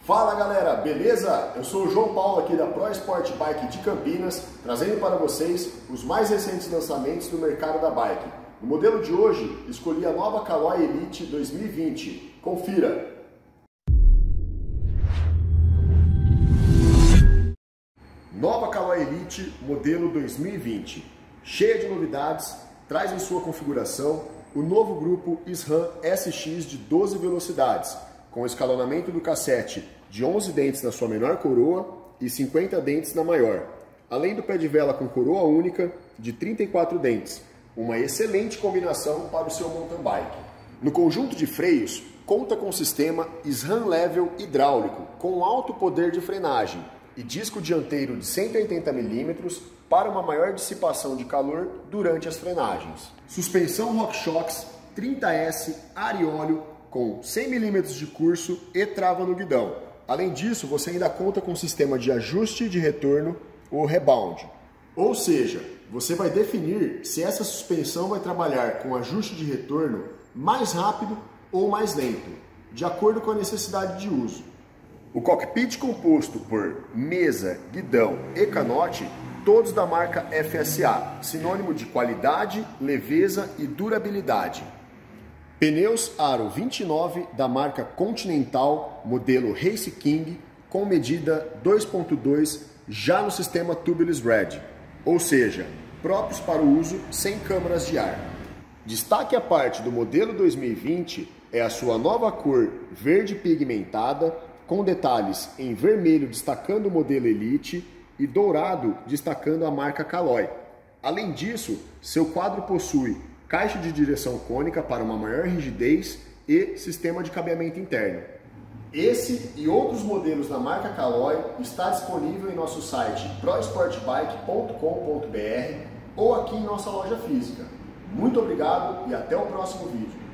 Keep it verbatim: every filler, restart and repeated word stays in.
Fala galera, beleza? Eu sou o João Paulo aqui da Pro Sport Bike de Campinas, trazendo para vocês os mais recentes lançamentos do mercado da bike. No modelo de hoje, escolhi a nova Caloi Elite dois mil e vinte. Confira! Nova Caloi Elite modelo dois mil e vinte. Cheia de novidades, traz em sua configuração o novo grupo SRAM S X de doze velocidades, com escalonamento do cassete de onze dentes na sua menor coroa e cinquenta dentes na maior, além do pé de vela com coroa única de trinta e quatro dentes, uma excelente combinação para o seu mountain bike. No conjunto de freios, conta com o sistema SRAM Level hidráulico com alto poder de frenagem e disco dianteiro de cento e oitenta milímetros para uma maior dissipação de calor durante as frenagens. Suspensão RockShox trinta S ar e óleo com cem milímetros de curso e trava no guidão. Além disso, você ainda conta com o sistema de ajuste de retorno, ou rebound. Ou seja, você vai definir se essa suspensão vai trabalhar com ajuste de retorno mais rápido ou mais lento, de acordo com a necessidade de uso. O cockpit composto por mesa, guidão e canote, todos da marca F S A, sinônimo de qualidade, leveza e durabilidade. Pneus aro vinte e nove da marca Continental, modelo Race King, com medida dois ponto dois já no sistema Tubeless Red, ou seja, próprios para o uso sem câmaras de ar. Destaque à parte do modelo dois mil e vinte é a sua nova cor verde pigmentada, com detalhes em vermelho destacando o modelo Elite e dourado destacando a marca Caloi. Além disso, seu quadro possui caixa de direção cônica para uma maior rigidez e sistema de cabeamento interno. Esse e outros modelos da marca Caloi está disponível em nosso site pro sport bike ponto com ponto br ou aqui em nossa loja física. Muito obrigado e até o próximo vídeo.